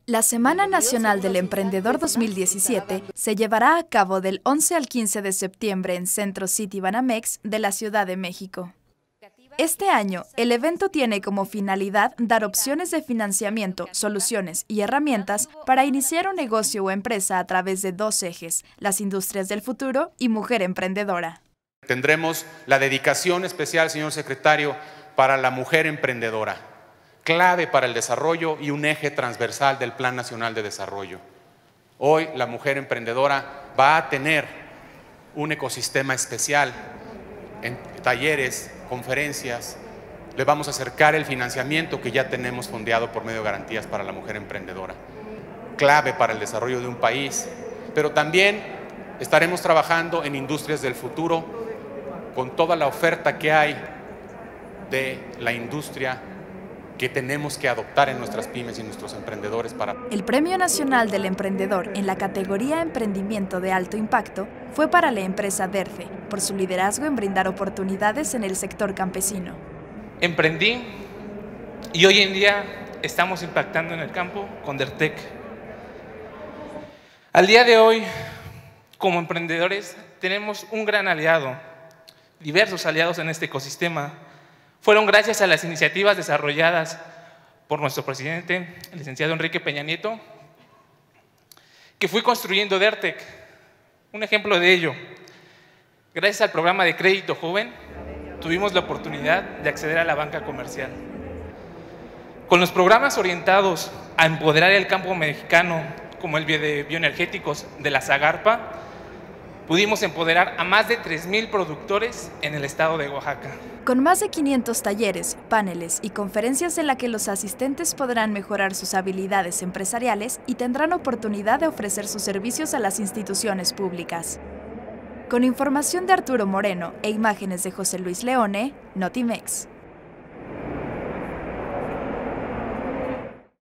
La Semana Nacional del Emprendedor 2017 se llevará a cabo del 11 al 15 de septiembre en Centro City Banamex de la Ciudad de México. Este año, el evento tiene como finalidad dar opciones de financiamiento, soluciones y herramientas para iniciar un negocio o empresa a través de dos ejes, las industrias del futuro y mujer emprendedora. Tendremos la dedicación especial, señor secretario, para la mujer emprendedora, clave para el desarrollo y un eje transversal del Plan Nacional de Desarrollo. Hoy la mujer emprendedora va a tener un ecosistema especial en talleres, conferencias. Le vamos a acercar el financiamiento que ya tenemos fondeado por medio de garantías para la mujer emprendedora, clave para el desarrollo de un país, pero también estaremos trabajando en industrias del futuro con toda la oferta que hay de la industria que tenemos que adoptar en nuestras pymes y nuestros emprendedores para... El Premio Nacional del Emprendedor en la categoría Emprendimiento de Alto Impacto fue para la empresa DERFE, por su liderazgo en brindar oportunidades en el sector campesino. Emprendí y hoy en día estamos impactando en el campo con DERTEC. Al día de hoy, como emprendedores, tenemos un gran aliado, diversos aliados en este ecosistema. Fueron gracias a las iniciativas desarrolladas por nuestro presidente, el licenciado Enrique Peña Nieto, que fui construyendo DERTEC. Un ejemplo de ello, gracias al programa de crédito joven, tuvimos la oportunidad de acceder a la banca comercial. Con los programas orientados a empoderar el campo mexicano, como el de bioenergéticos de la Zagarpa, pudimos empoderar a más de 3,000 productores en el estado de Oaxaca. Con más de 500 talleres, paneles y conferencias en las que los asistentes podrán mejorar sus habilidades empresariales y tendrán oportunidad de ofrecer sus servicios a las instituciones públicas. Con información de Arturo Moreno e imágenes de José Luis Leone, Notimex.